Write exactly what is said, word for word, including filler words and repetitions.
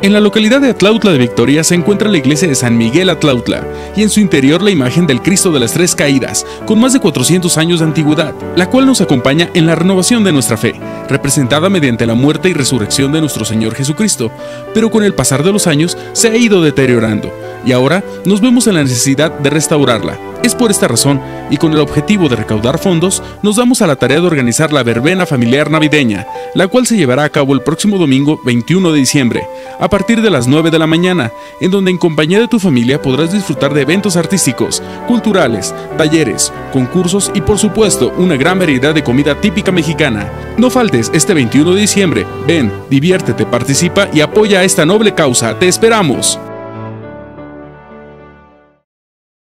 En la localidad de Atlautla de Victoria se encuentra la iglesia de San Miguel Atlautla y en su interior la imagen del Cristo de las Tres Caídas, con más de cuatrocientos años de antigüedad, la cual nos acompaña en la renovación de nuestra fe, representada mediante la muerte y resurrección de nuestro Señor Jesucristo, pero con el pasar de los años se ha ido deteriorando y ahora nos vemos en la necesidad de restaurarla. Es por esta razón, y con el objetivo de recaudar fondos, nos damos a la tarea de organizar la verbena familiar navideña, la cual se llevará a cabo el próximo domingo veintiuno de diciembre, a partir de las nueve de la mañana, en donde en compañía de tu familia podrás disfrutar de eventos artísticos, culturales, talleres, concursos y por supuesto una gran variedad de comida típica mexicana. No faltes este veintiuno de diciembre, ven, diviértete, participa y apoya a esta noble causa. ¡Te esperamos!